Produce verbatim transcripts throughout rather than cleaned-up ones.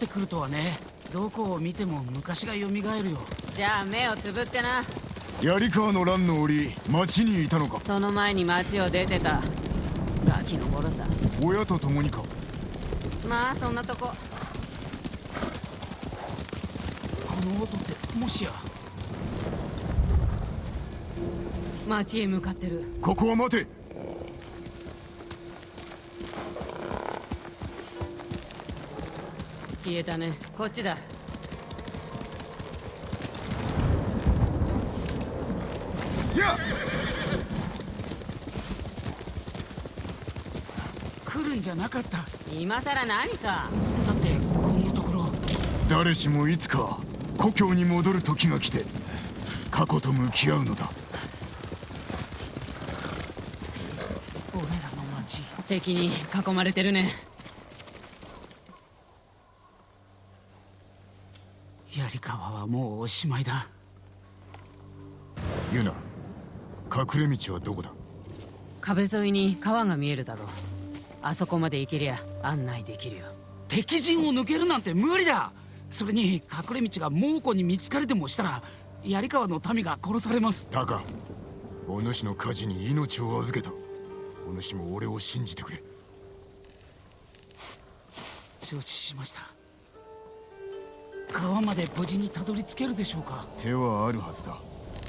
ってくるとはね。どこを見ても昔が蘇るよ。 じゃあ目をつぶってな。 槍川の乱の折町にいたのか。 その前に町を出てた。ガキの頃さ。 親と共にか。 まあそんなとこ。 この音ってもしや。 町へ向かってる。 ここは待て。 消えたね。こっちだ。 やっ来るんじゃなかった。 今さら何さ。 だってこんなところ。 誰しもいつか故郷に戻る時が来て過去と向き合うのだ。 俺らの町。 敵に囲まれてるね。 槍川はもうおしまいだ。 ユナ、隠れ道はどこだ。 壁沿いに川が見えるだろう。あそこまで行けりゃ案内できるよ。 敵陣を抜けるなんて無理だ。それに隠れ道が猛虎に見つかれでもしたら槍川の民が殺されます。 タカ、お主の火事に命を預けた。お主も俺を信じてくれ。 承知しました。川まで無事にたどり着けるでしょうか。 手はあるはずだ。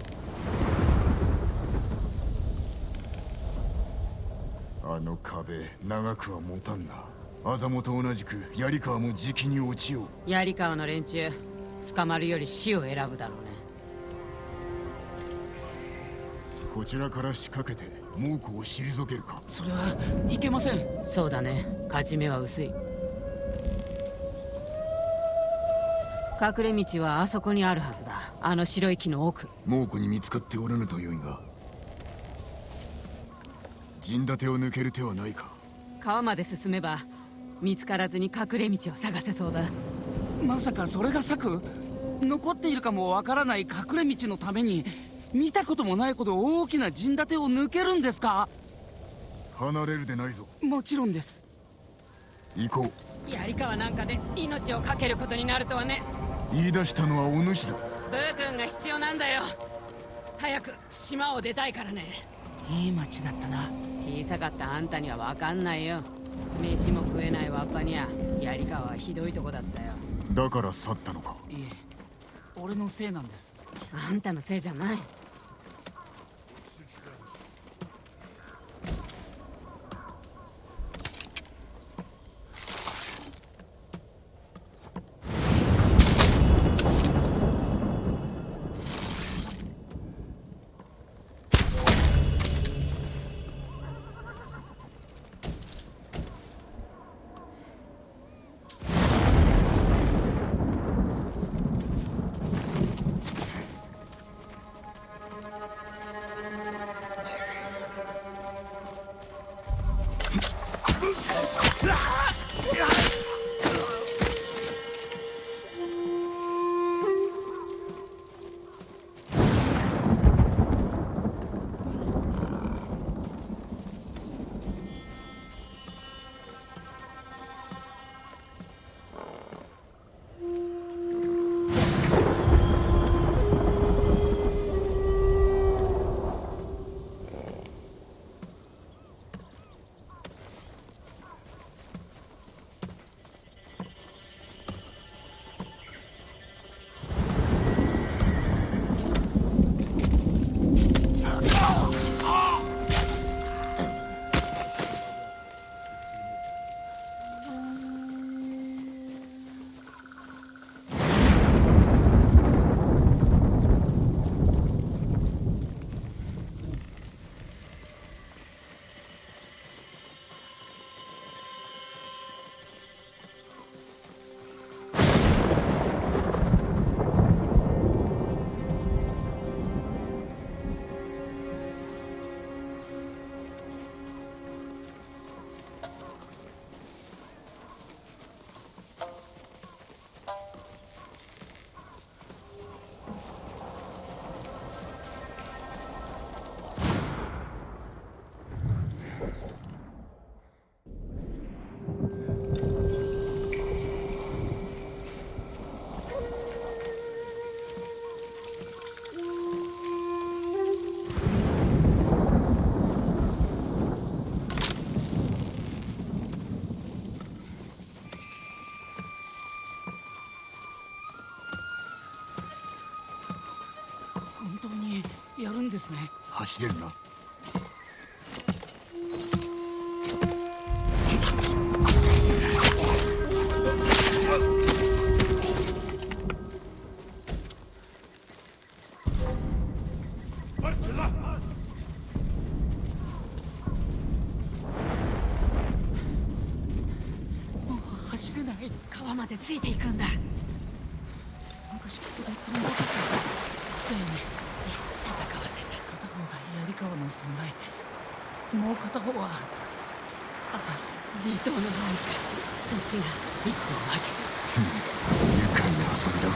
あの壁長くは持たんな。アザモと同じく槍川もじきに落ちよう。 槍川の連中捕まるより死を選ぶだろうね。 こちらから仕掛けて猛虎を退けるか。 それはいけません。 そうだね。勝ち目は薄い。隠れ道はあそこにあるはずだ。あの白い木の奥。 猛虎に見つかっておらぬとよいが、陣立てを抜ける手はないか。 川まで進めば見つからずに隠れ道を探せそうだ。 まさかそれが策。残っているかもわからない隠れ道のために見たこともないほど大きな陣立てを抜けるんですか。 離れるでないぞ。 もちろんです。 行こう。 槍川なんかで命を懸けることになるとはね。 言い出したのはお主だ。 ブー君が必要なんだよ。早く島を出たいからね。 いい町だったな。 小さかったあんたには分かんないよ。飯も食えないわっぱにゃ槍川はひどいとこだったよ。 だから去ったのか。 いえ、俺のせいなんです。 あんたのせいじゃない。 当にやるんですね。 走れるな。 走れない。 川までついていくんだ。 昔ここで飛んだ時だよね。 戦わせた。 片方が槍川の侍、もう片方は地頭の方か。そっちがいつを分ける。 愉快な遊びだ。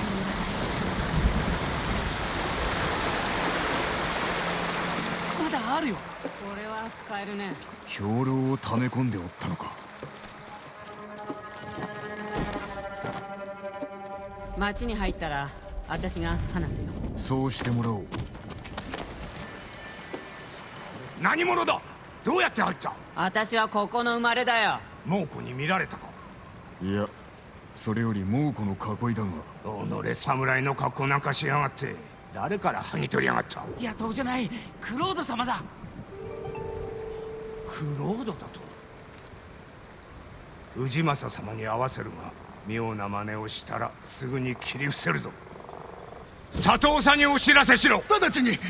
まだあるよ。 これは使えるね。 兵糧を溜め込んでおったのか。 町に入ったら私が話すよ。 そうしてもらおう。 何者だ。どうやって入った。 私はここの生まれだよ。 猛虎に見られたか。 いや、それより猛虎の囲いだが。 己侍の格好なんかしやがって。誰から剥ぎ取りやがった。 野党じゃない、クロード様だ。 クロードだと。氏政様に会わせるが妙な真似をしたらすぐに切り伏せるぞ。佐藤さんにお知らせしろ。 直ちに。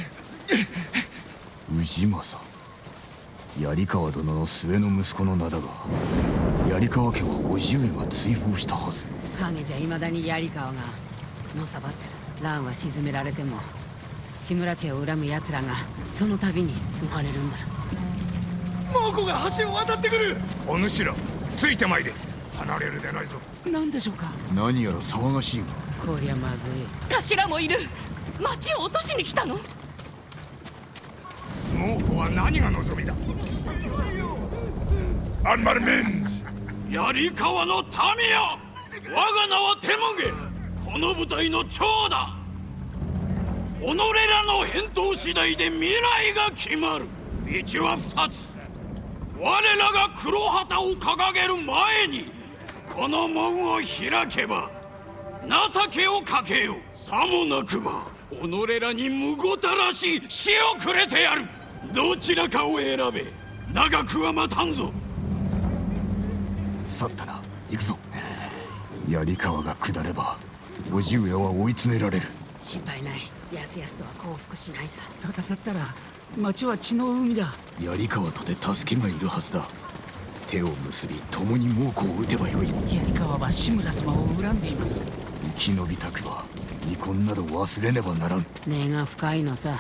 氏政、槍川殿の末の息子の名だが、槍川家は叔父上が追放したはず。 影じゃ未だに槍川がのさばってる。乱は沈められても志村家を恨む奴らがその度に生まれるんだ。 猛虎が橋を渡ってくる。 お主らついてまいれ。離れるでないぞ。 何でしょうか。 何やら騒がしいが。 こりゃまずい。 頭もいる。町を落としに来たの。 猛虎は何が望みだ。アンマルメン槍川の民よ、我が名はテモゲ。この部隊の長だ。己らの返答次第で未来が決まる。道は二つ。我らが黒旗を掲げる前にこの門を開けば情けをかけよう。さもなくば己らにむごたらしい死をくれてやる。どちらかを選べ。長くは待たんぞ。 去ったな。行くぞ。槍川が下れば叔父上は追い詰められる。 心配ない。やすやすとは降伏しないさ。 戦ったら町は血の海だ。 槍川とて助けがいるはずだ。手を結び共に猛虎を撃てばよい。 槍川は志村様を恨んでいます。 生き延びたくば遺恨など忘れねばならん。 根が深いのさ。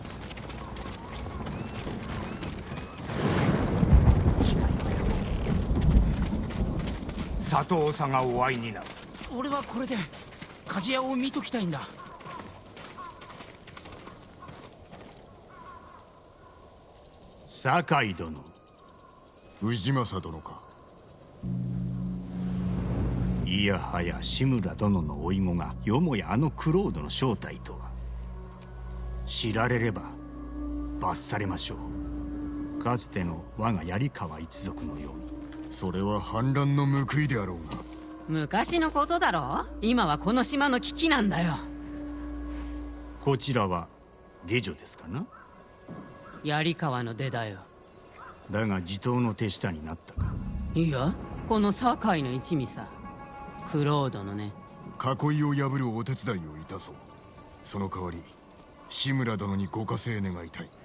佐藤さんがお会いになる。 俺はこれで鍛冶屋を見ときたいんだ。 酒井殿。 氏政殿か。 いやはや志村殿の甥子がよもやあのクロードの正体とは。知られれば罰されましょう。かつての我が槍川一族のように。 それは反乱の報いであろうが。 昔のことだろ。今はこの島の危機なんだよ。 こちらは下女ですかな。 槍川の出だよ。 だが地頭の手下になったか。 いや、この堺の一味さ。クロードのね。 囲いを破るお手伝いをいたそう。その代わり志村殿にご加勢願いたい。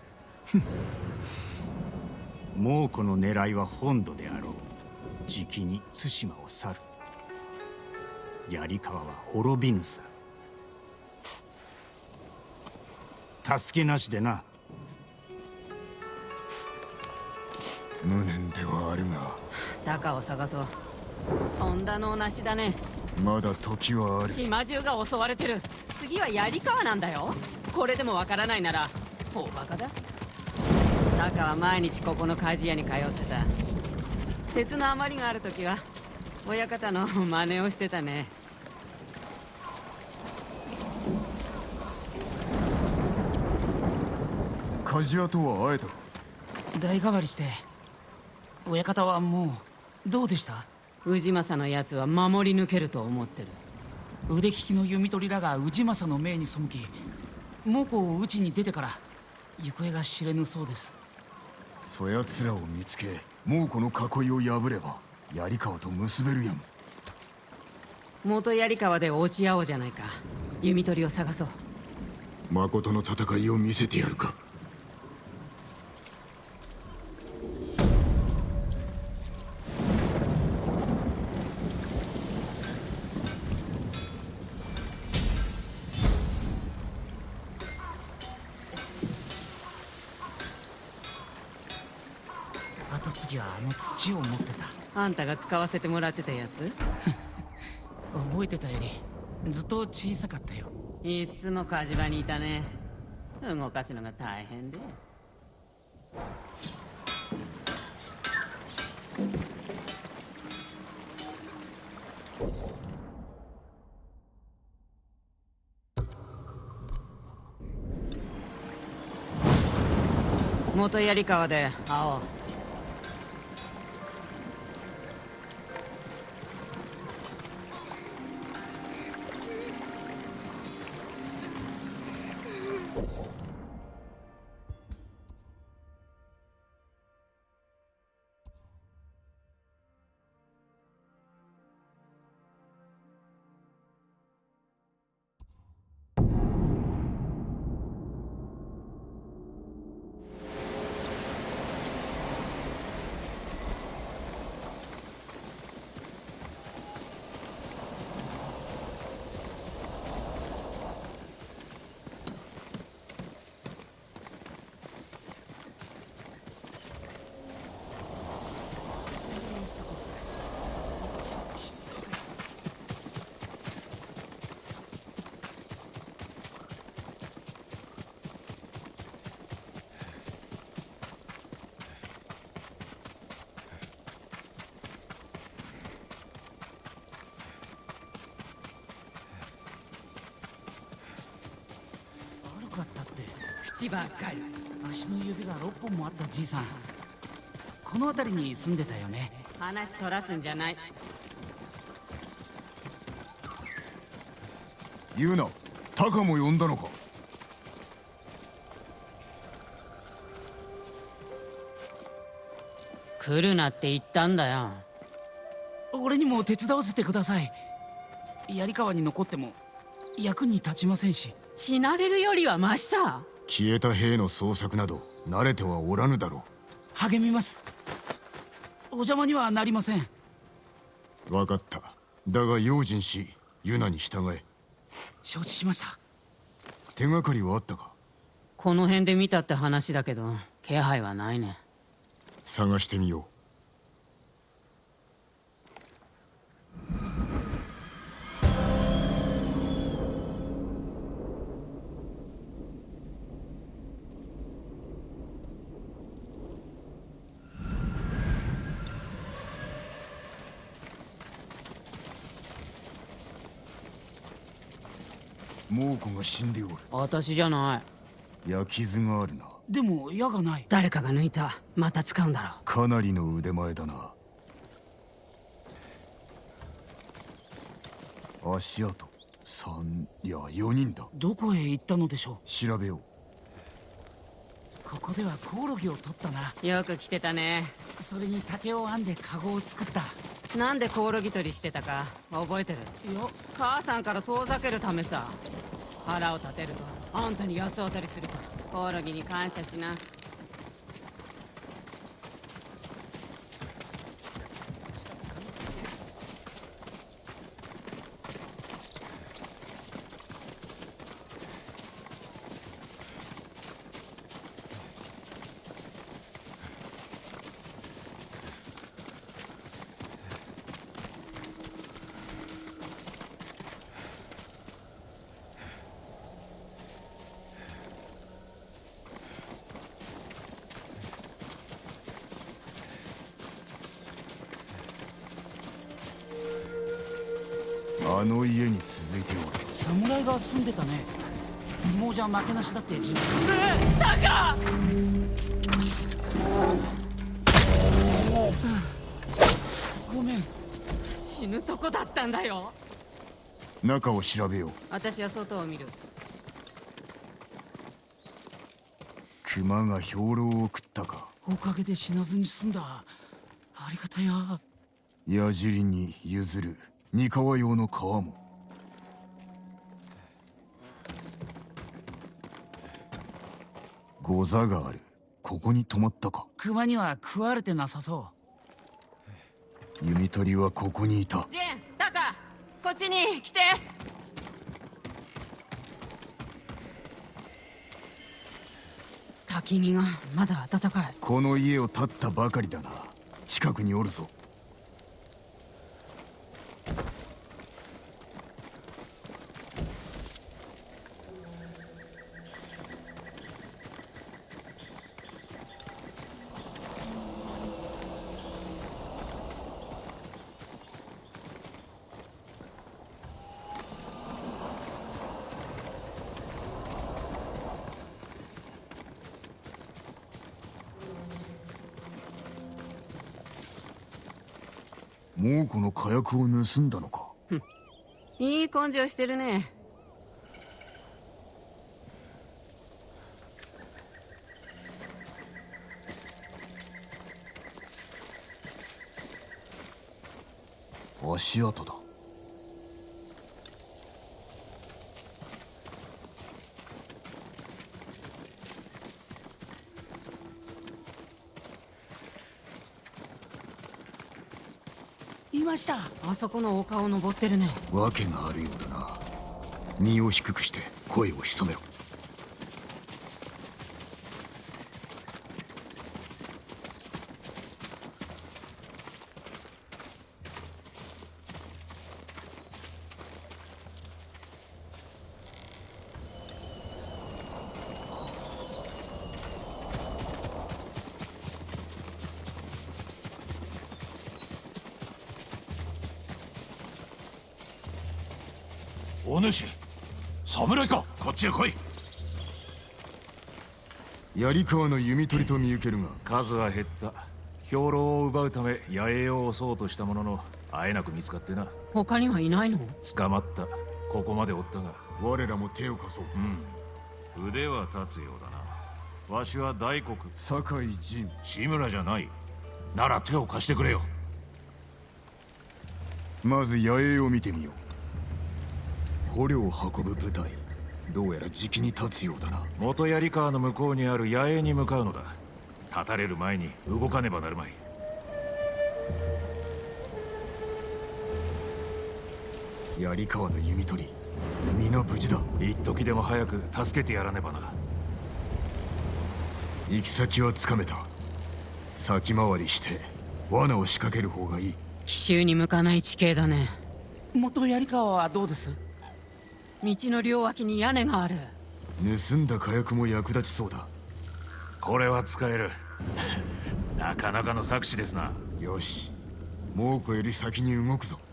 猛虎の狙いは本土であろう。じきに対馬を去る。槍川は滅びぬさ。助けなしでな。 無念ではあるが鷹を探そう。とんだのなしだね。 まだ時はある。 島中が襲われてる。次は槍川なんだよ。これでもわからないなら大バカだ。鷹は毎日ここの鍛冶屋に通ってた。鉄の余りがある時は親方の真似をしてたね。 鍛冶屋とは会えたか。 代替わりして親方はもうどうでした。 氏政のやつは守り抜けると思ってる。 腕利きの弓取りらが氏政の命に背き猛虎を討ちに出てから行方が知れぬそうです。 そやつらを見つけ猛虎の囲いを破れば槍川と結べるやん。 元槍川で落ち合おうじゃないか。弓取りを探そう。 誠の戦いを見せてやるか。 後継ぎはあの土を持ってた。 あんたが使わせてもらってたやつ？ 覚えてたよりずっと小さかったよ。 いつも火事場にいたね。動かすのが大変で。元槍川で会おう。 悪かったって。 口ばっかり。 足の指がろっぽんもあったじいさん、この辺りに住んでたよね。 話そらすんじゃない。 言うな、タカも呼んだのか。 来るなって言ったんだよ。 俺にも手伝わせてください。槍川に残っても役に立ちませんし。 死なれるよりはマシさ。 消えた兵の捜索など慣れてはおらぬだろう。励みます。お邪魔にはなりません。 分かった。だが用心しユナに従え。 承知しました。 手がかりはあったか。 この辺で見たって話だけど気配はないね。 探してみよう。猛虎が死んでおる。 私じゃない。 焼き傷があるな。 でも矢がない。 誰かが抜いた。また使うんだろう。 かなりの腕前だな。足跡三いやよにんだ。 どこへ行ったのでしょう。 調べよう。 ここではコオロギを取ったな。 よく来てたね。 それに竹を編んでカゴを作った。 なんでコオロギ取りしてたか覚えてる？ いや、 母さんから遠ざけるためさ。腹を立てるとあんたに八つ当たりするから。コオロギに感謝しな。 あの家に続いておる。 侍が住んでたね。相撲じゃ負けなしだって自分。 タカ！ ごめん。 死ぬとこだったんだよ。 中を調べよう。 私は外を見る。 熊が兵糧を食ったか。 おかげで死なずに済んだ。ありがたや。 矢尻に譲る三河用の皮も。ゴザがある。ここに泊まったか。 熊には食われてなさそ弓取りはここにいた。 ジン、タカ、こっちに来て。焚き火がまだ暖かい。 この家を建ったばかりだな。近くにおるぞ。もうこの火薬を盗んだのか。 いい根性してるね。 足跡だ。 いました。 あそこの丘を登ってるね。 わけがあるようだな。身を低くして声を潜めろ。 お主、侍か。こっちへ来い。 槍川の弓取りと見受けるが。 数は減った。兵糧を奪うため野営を襲おうとしたもののあえなく見つかってな。 他にはいないの？ 捕まった。ここまでおったが。 我らも手を貸そう。 うん、腕は立つようだな。わしは大黒酒井陣。 志村じゃない。なら手を貸してくれよ。 まず野営を見てみよう。捕虜を運ぶ部隊、どうやらじきに立つようだな。 元槍川の向こうにある野営に向かうのだ。立たれる前に動かねばなるまい。 槍川の弓取り、皆無事だ。 一時でも早く助けてやらねばな。 行き先はつかめた。先回りして罠を仕掛ける方がいい。 奇襲に向かない地形だね。 元槍川はどうです？ 道の両脇に屋根がある。 盗んだ火薬も役立ちそうだ。 これは使える。なかなかの策士ですな。 よし、猛虎より先に動くぞ。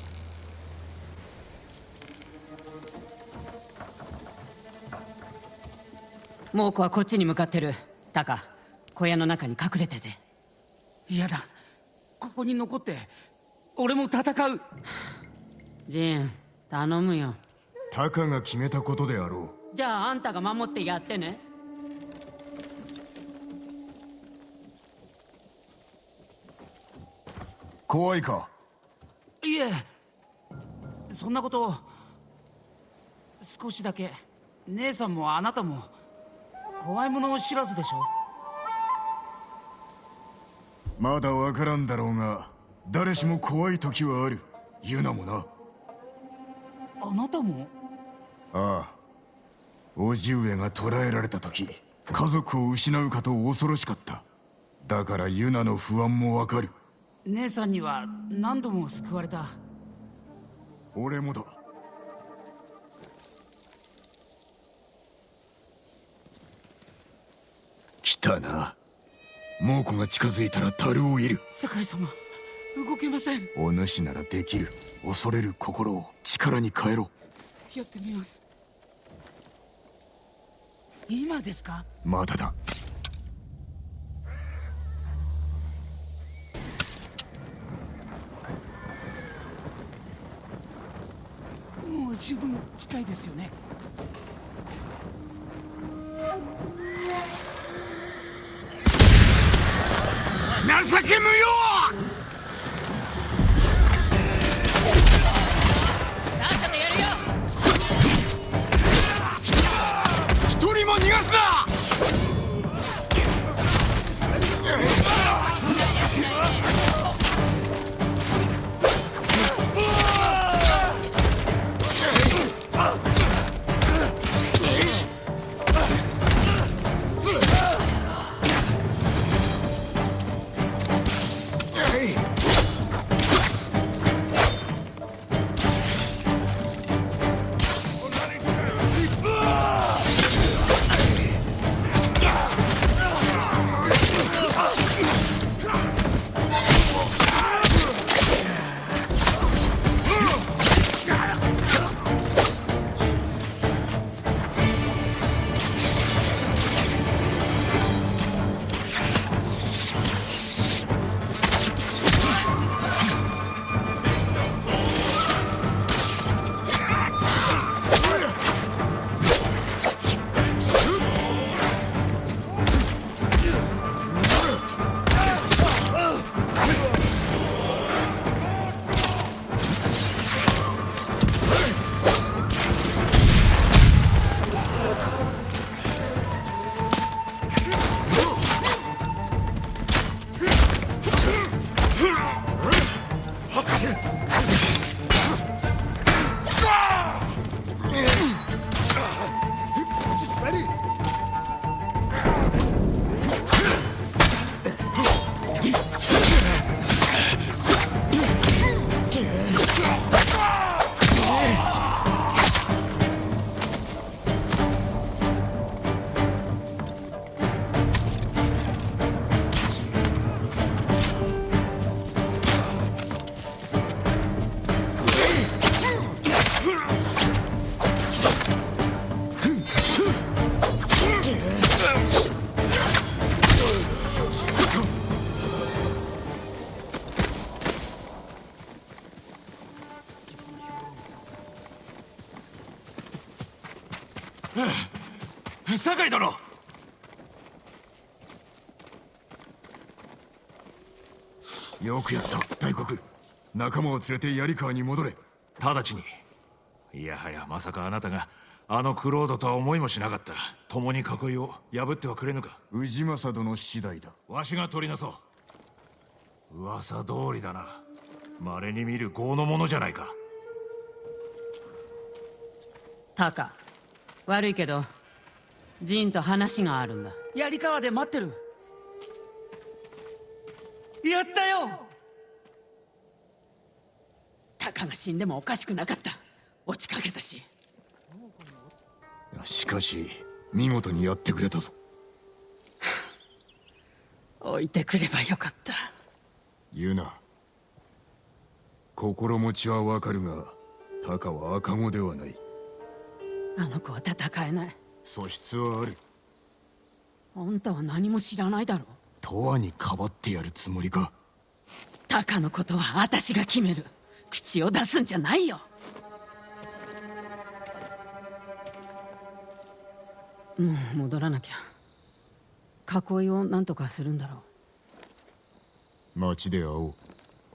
猛虎はこっちに向かってる。タカ、小屋の中に隠れてて。 嫌だ、ここに残って俺も戦う。 ジン、頼むよ。 タカが決めたことであろう。じゃああんたが守ってやってね。 怖いか？ いえ、そんなこと。少しだけ。姉さんもあなたも怖いものを知らずでしょ。 まだわからんだろうが、誰しも怖い時はある。ユナもな。 あなたも？ ああ、叔父上が捕らえられた時、家族を失うかと恐ろしかった。だからユナの不安もわかる。 姉さんには何度も救われた。 俺もだ。来たな。猛虎が近づいたら樽を入る。 酒井様、動けません。 お主ならできる。恐れる心を力に変えろ。 やってみます。今ですか？ まだだ。 もう十分近いですよね。 情け無用。 さっさとやるよ。 一人も逃がすな。 酒井殿。 よくやった大黒。仲間を連れて槍川に戻れ。 直ちに。いやはやまさかあなたがあのクロードとは思いもしなかった。共に囲いを破ってはくれぬか。 氏政殿次第だ。 わしが取りなそう。噂通りだな。稀に見る豪の者じゃないか。 タカ、悪いけどジンと話があるんだ。 槍川で待ってる。やったよ。 タカが死んでもおかしくなかった。落ちかけたし。 しかし見事にやってくれたぞ。 置いてくればよかった。 言うな。心持ちはわかるがタカは赤子ではない。 あの子は戦えない。 素質はある。 あんたは何も知らないだろう。 永遠にかばってやるつもりか。 タカのことは私が決める。口を出すんじゃないよ。もう戻らなきゃ。囲いを何とかするんだろう。 町で会おう。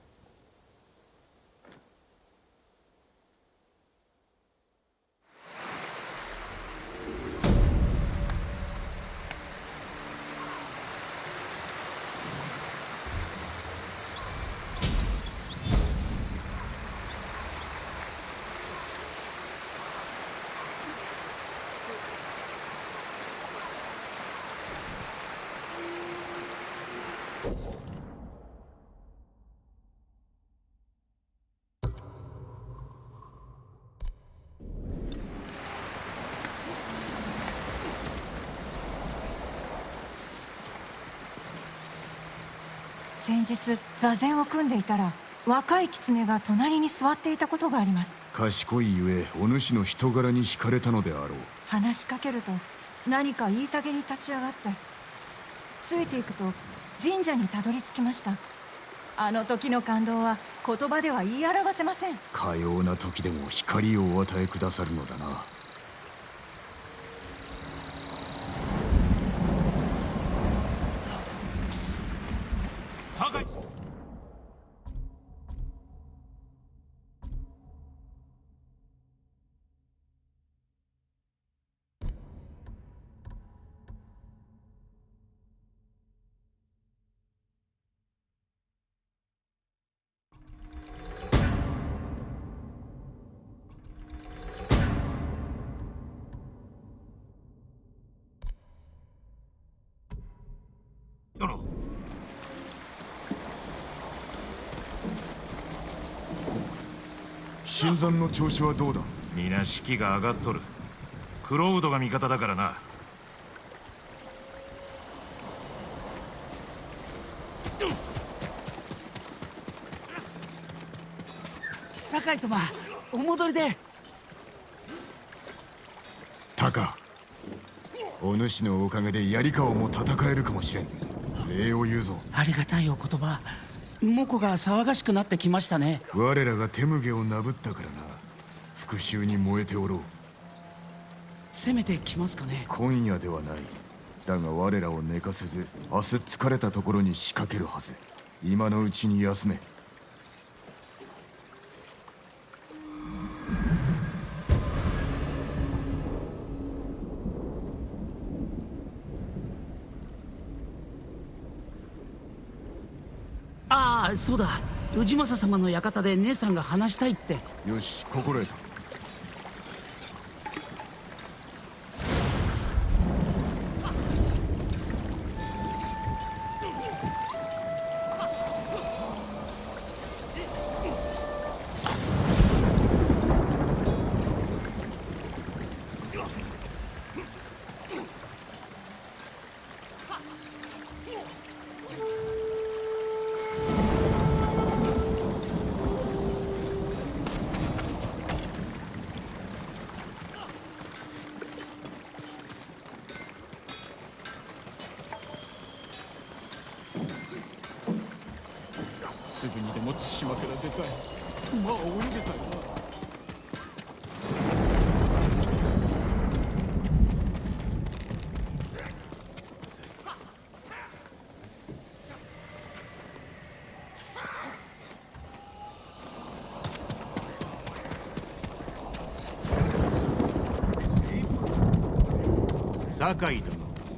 先日座禅を組んでいたら若い狐が隣に座っていたことがあります。 賢いゆえお主の人柄に惹かれたのであろう。 話しかけると何か言いたげに立ち上がって、ついていくと神社にたどり着きました。あの時の感動は言葉では言い表せません。 かような時でも光をお与えくださるのだな。 新山の調子はどうだ？ 皆士気が上がっとる。クロードが味方だからな。 酒井様、お戻りで。 タカ、お主のおかげで槍川も戦えるかもしれん。礼を言うぞ。 ありがたいお言葉。モコが騒がしくなってきましたね。 我らが手麦をなぶったからな。復讐に燃えておろう。 攻めてきますかね。 今夜ではない。だが我らを寝かせず、明日疲れたところに仕掛けるはず。今のうちに休め。 ああ、そうだ。氏政様の館で姉さんが話したいって。 よし、心得た。 すぐにでも対馬から出たい。馬は泳げたよな。 酒井殿、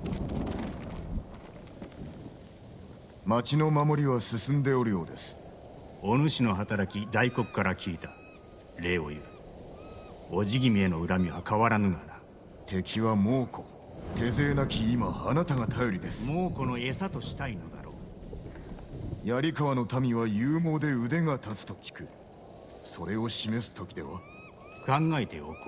町の守りは進んでおるようです。 お主の働き大黒から聞いた。礼を言う。おじ君への恨みは変わらぬがな。 敵は猛虎。手勢なき今、あなたが頼りです。 猛虎の餌としたいのだろう。槍川の民は勇猛で腕が立つと聞く。それを示す時では？ 考えておこう。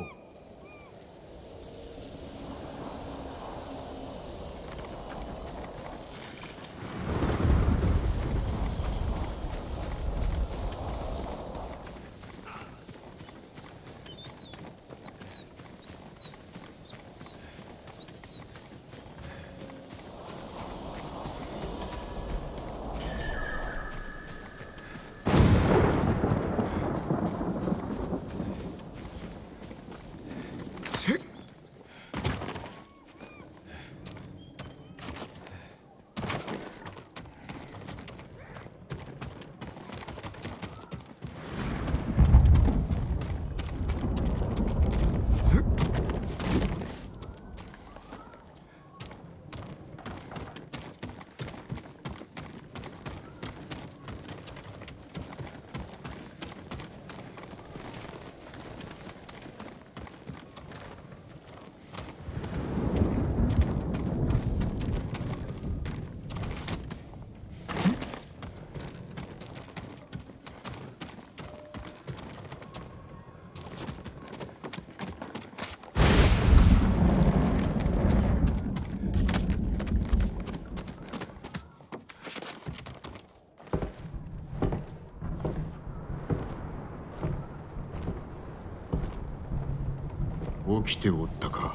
起きておったか。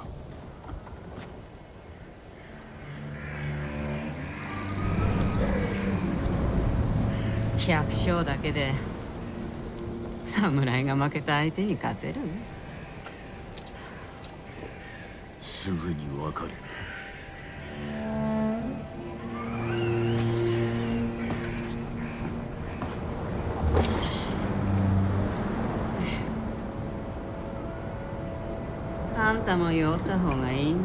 百姓だけで侍が負けた相手に勝てる？ すぐにわかる。 あんたも酔った方がいいね。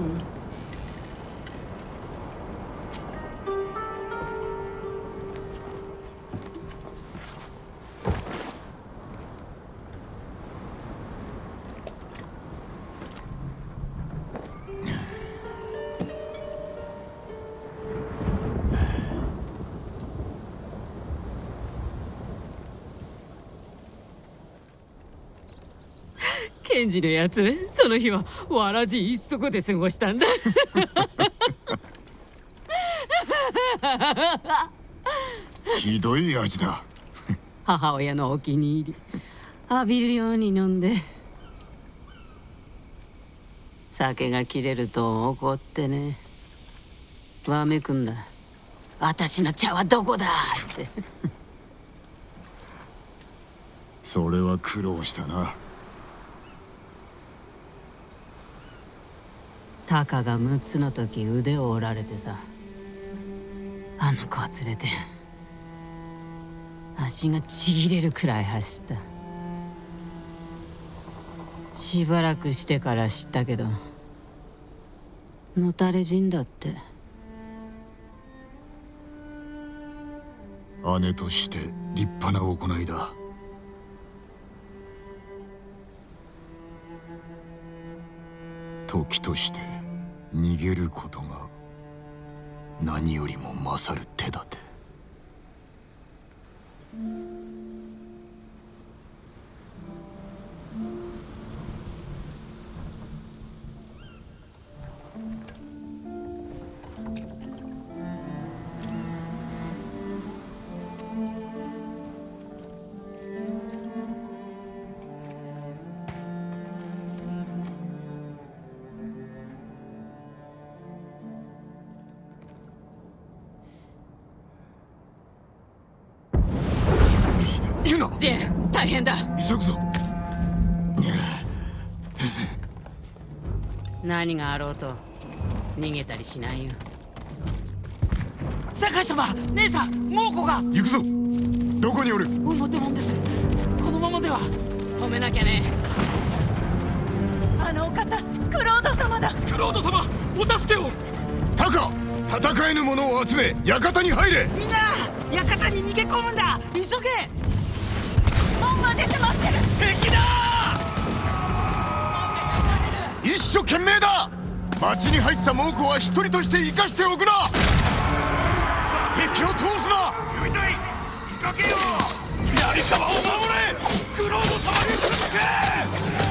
ケンジのやつ、その日はわらじ一足で過ごしたんだ。 ひどい味だ。 母親のお気に入り、浴びるように飲んで、酒が切れると怒ってね、わめくんだ。私の茶はどこだって。 それは苦労したな。 タカがむっつの時腕を折られてさ、あの子を連れて足がちぎれるくらい走った。しばらくしてから知ったけど、のたれ死んだって。 姉として立派な行いだ。時として逃げることが何よりも勝る手立て。 ジェーン、大変だ。 急ぐぞ。 何があろうと逃げたりしないよ。 酒井様、姉さん、猛虎が。 行くぞ。どこにおる？ 表門です。このままでは。 止めなきゃね。 あのお方、クロード様だ。 クロード様、お助けを。 タカ、戦えぬ者を集め館に入れ。 みんな館に逃げ込むんだ。急げ。 門まで迫ってる。 敵だ。 一生懸命だ。町に入った猛虎は一人として生かしておくな。敵を通すな。 読みたい。見かけよ。槍様を守れ。クロード様に続け。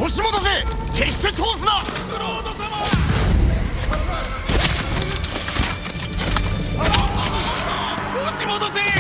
押し戻せ。決して通すな。 クロード様、押し戻せ。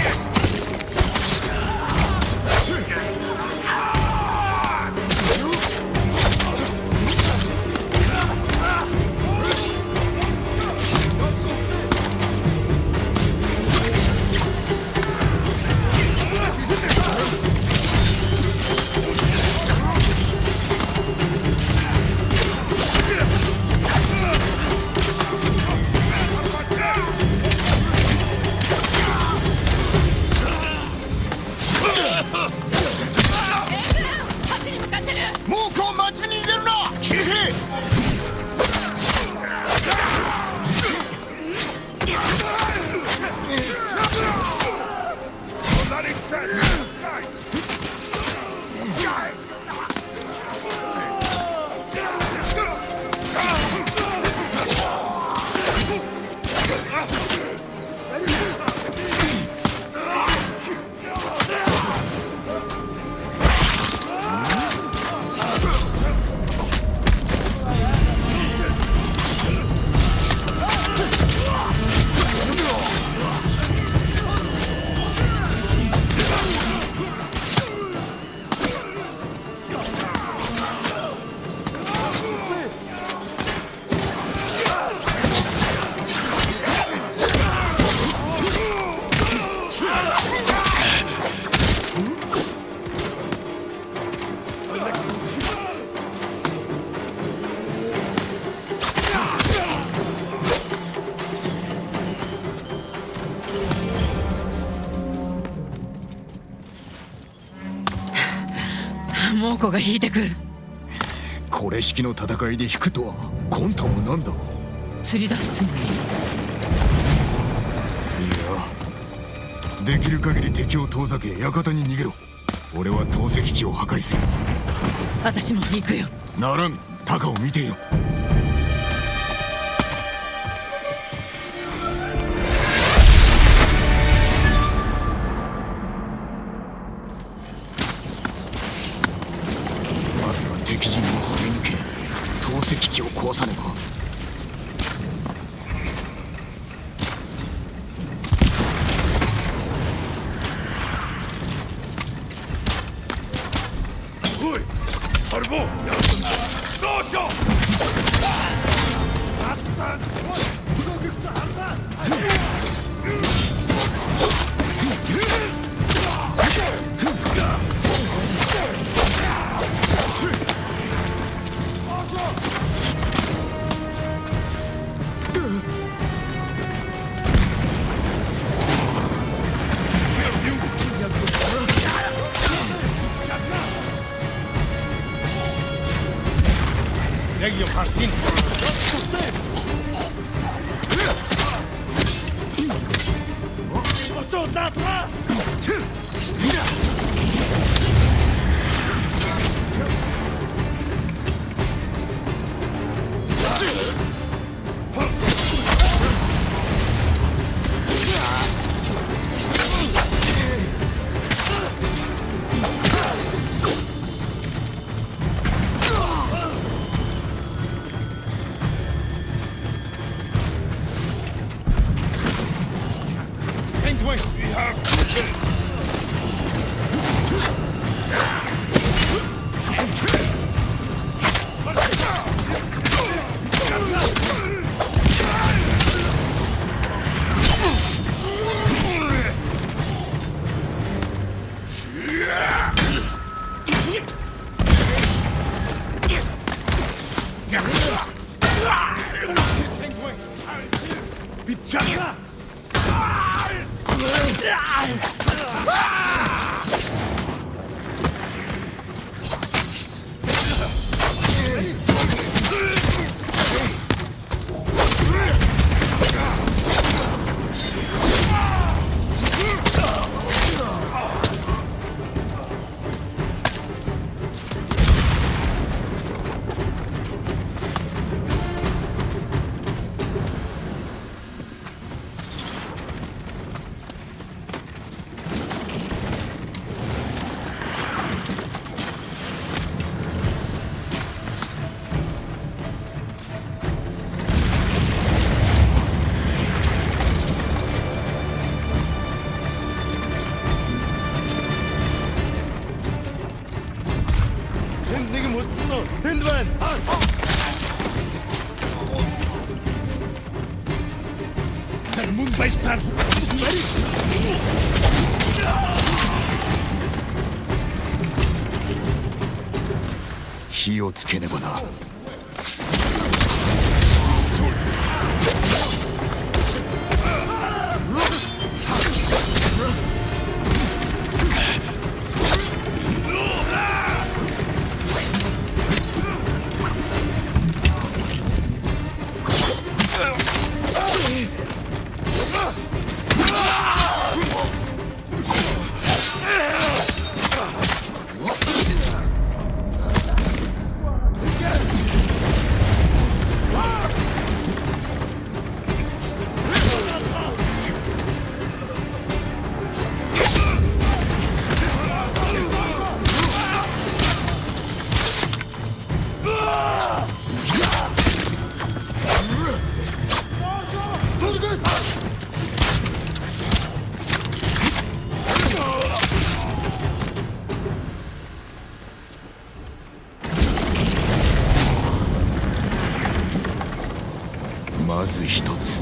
猛虎を町に入れるな。騎兵。 猛虎が引いてく。 これ式の戦いで引くとは魂胆もなんだ。 釣り出すつもり。 いや、できる限り敵を遠ざけ館に逃げろ。俺は投石機を破壊する。 私も行くよ。 ならん。タカを見ていろ。まずは敵陣をすり抜け投石機を壊さねば。 おい、アルボ、どうしよう。 Legio Parsin. Soldata! Bichanga! Нэг юм утсан. Тэнд байна. Тэр мөн байстаар. 火をつけねばな。まず一つ。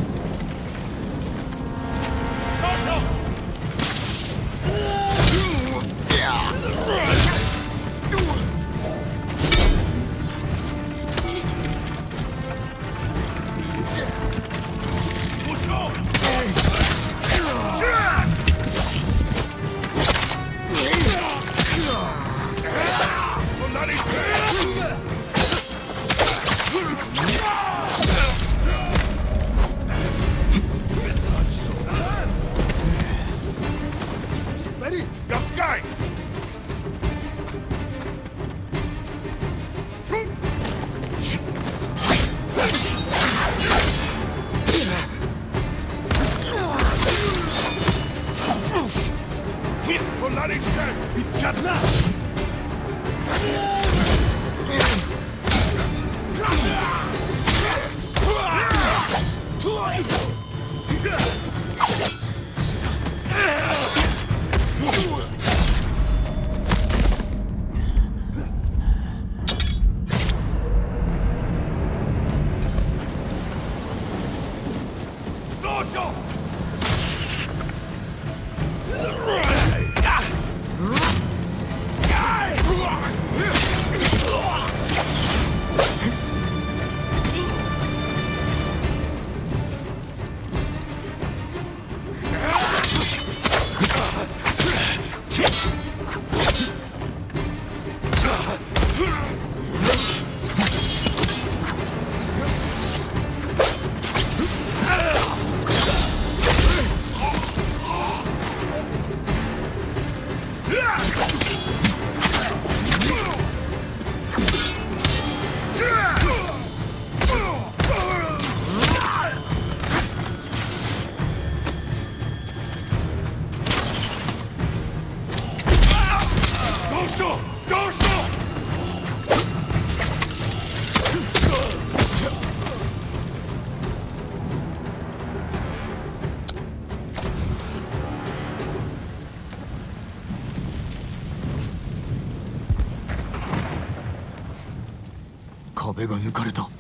壁が抜かれた。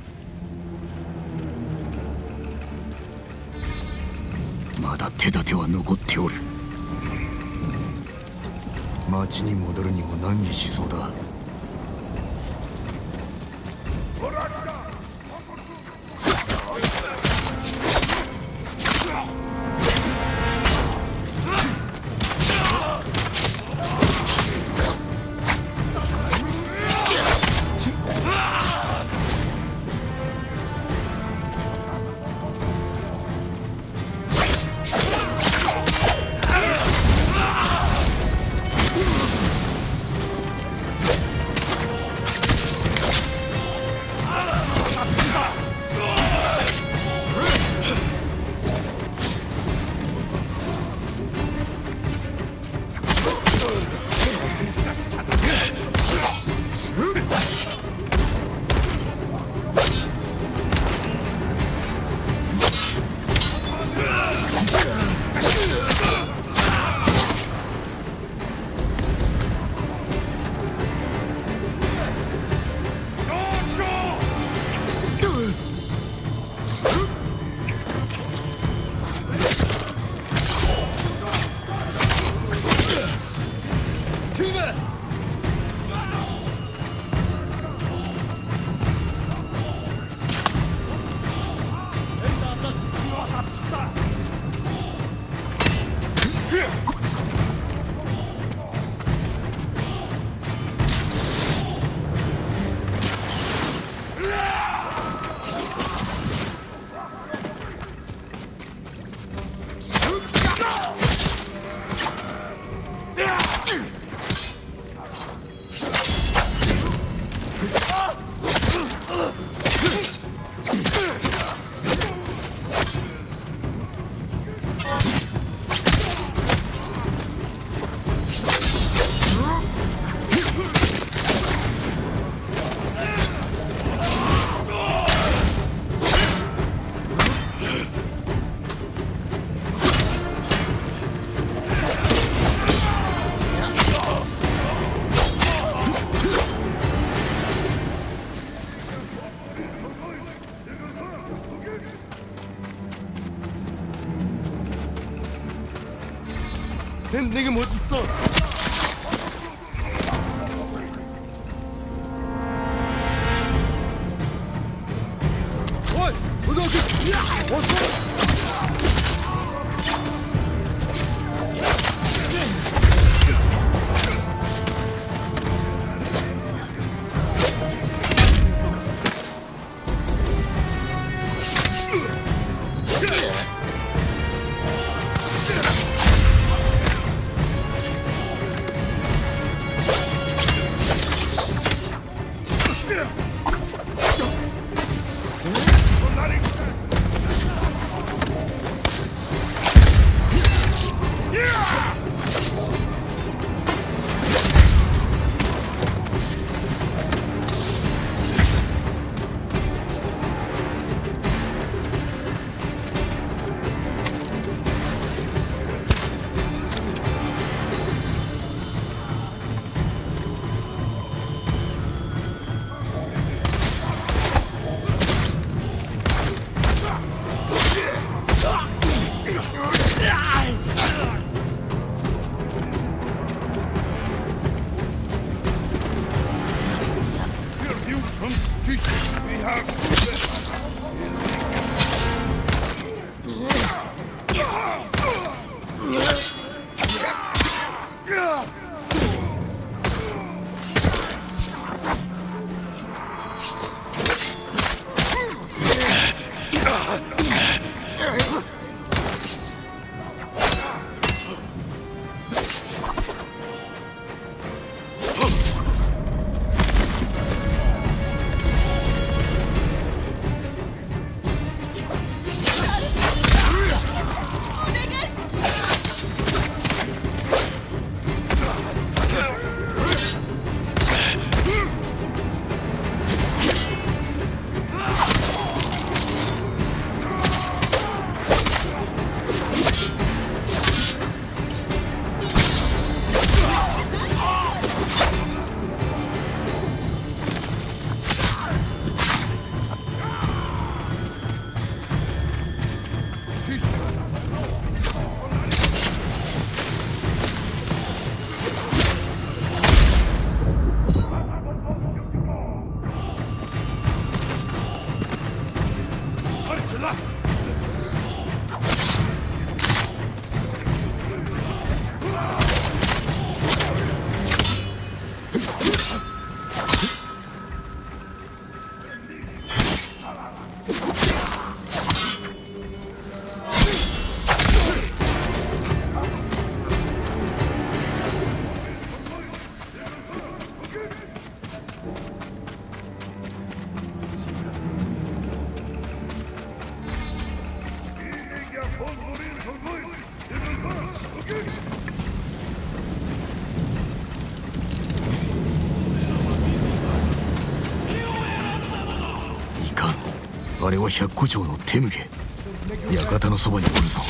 まだ手立ては残っておる。町に戻るにも難儀しそうだ。 내게 못 있어. 어이, 어디 어디? 왔어? あれは百古城の手向け。館のそばにおるぞ。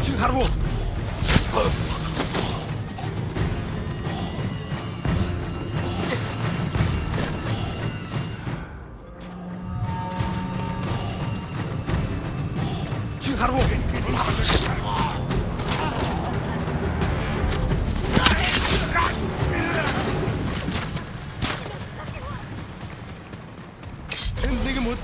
칭하라고. 칭하라고. 내게 못.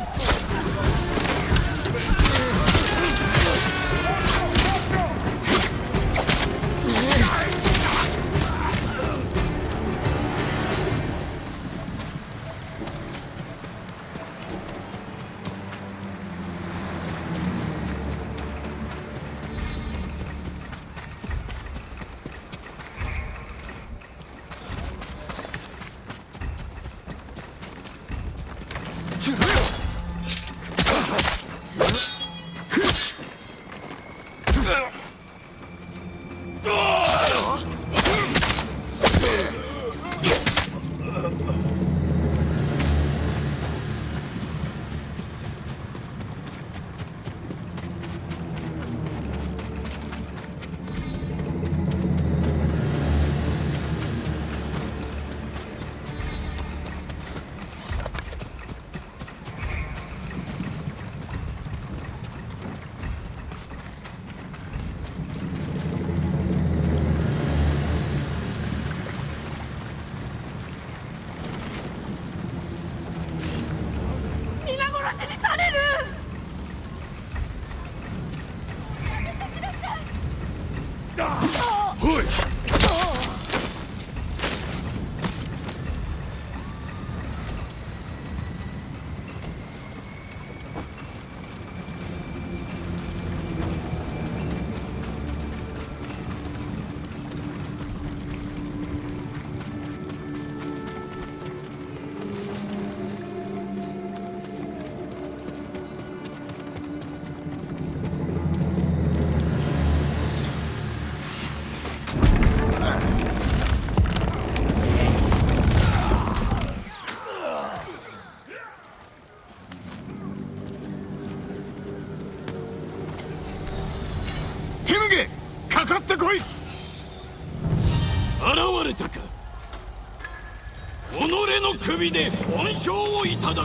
現れたか。己の首で恩賞をいただく。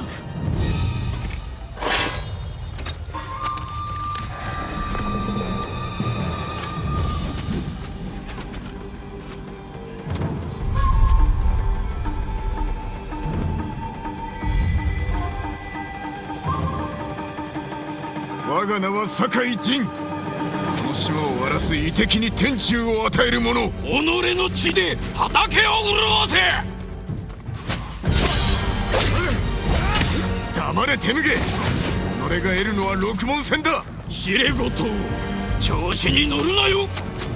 我が名は酒井仁。この島を荒らす異敵に天誅を与える者。 己の血で畑を潤せ。 黙れ手向け。己が得るのは六文銭だ。 知れごとを調子に乗るなよ。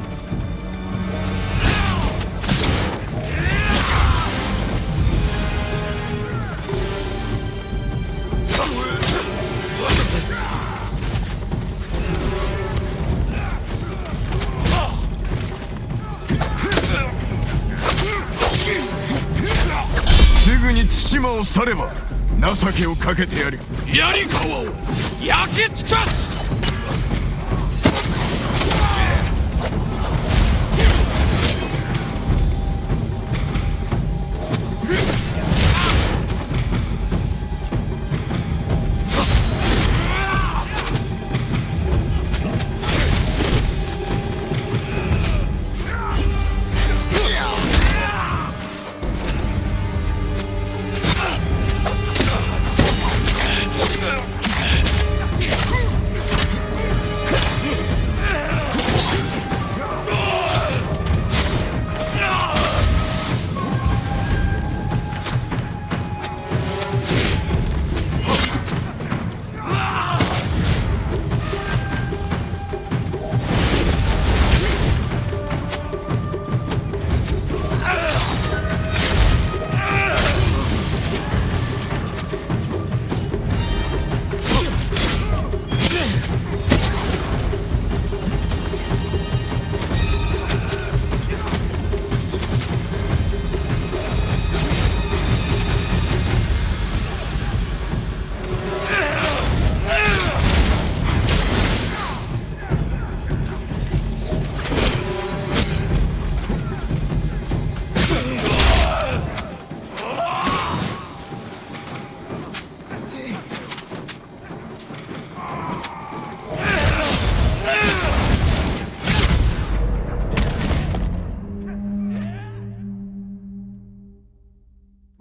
すぐに対馬を去れば情けをかけてやる。 槍川を焼き尽かす。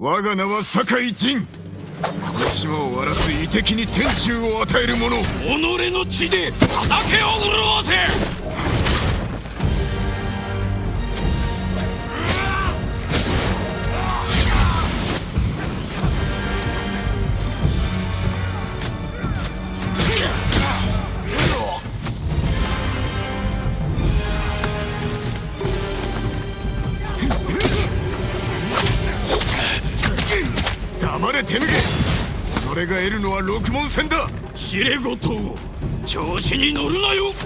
我が名は酒井仁。この島を荒らす異敵に天誅を与える者。 己の血で畑を潤せ。 黙れ手向け。己が得るのは六文銭だ。 知れ事を調子に乗るなよ。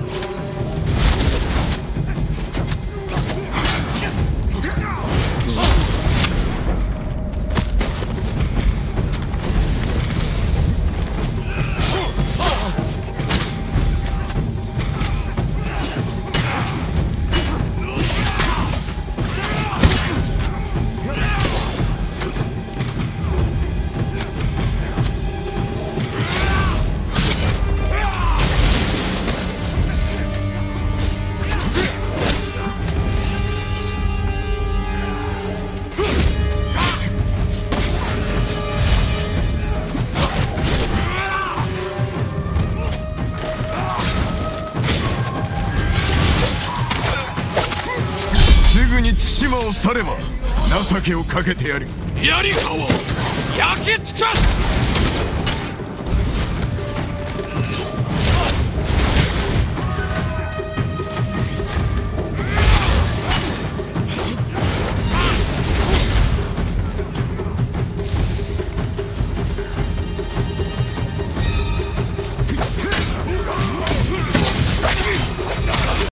島を去れば情けをかけてやる。 槍川焼き尽かす。